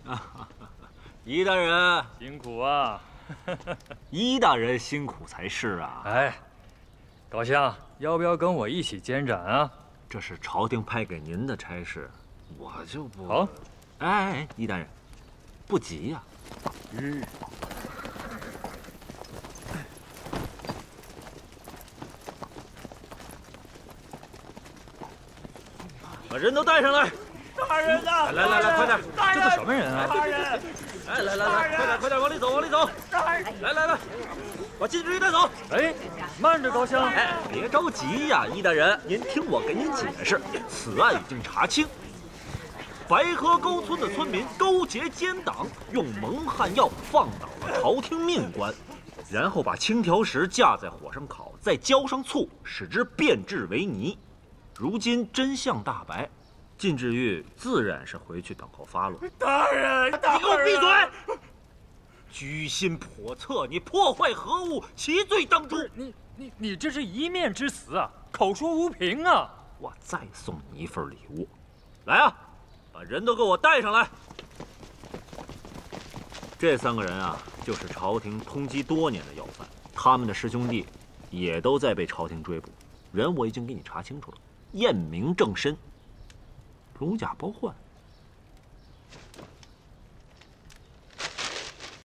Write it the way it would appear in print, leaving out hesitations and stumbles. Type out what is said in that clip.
伊大人辛苦啊！ 伊大人辛苦才是啊！ 哎，高相，要不要跟我一起监斩啊？ 这是朝廷派给您的差事，我就不…… 好。 哎，伊大人，不急呀。把人都带上来！ 大人呐！ 来，快点！ 这都什么人啊？ 大人！ 哎，来，快点，往里走！来，把禁止玉带走！ 哎，慢着，高相！ 哎，别着急呀，伊大人，您听我给您解释，此案已经查清。白河沟村的村民勾结奸党，用蒙汗药放倒了朝廷命官，然后把青条石架在火上烤，再浇上醋，使之变质为泥。如今真相大白，靳志玉自然是回去等候发落。 大人， 你给我闭嘴！居心叵测，你破坏何物，其罪当诛。 你这是一面之词啊，口说无凭啊！ 我再送你一份礼物，来啊，把人都给我带上来。这3个人啊，就是朝廷通缉多年的要犯，他们的师兄弟也都在被朝廷追捕，人我已经给你查清楚了，验明正身，如假包换。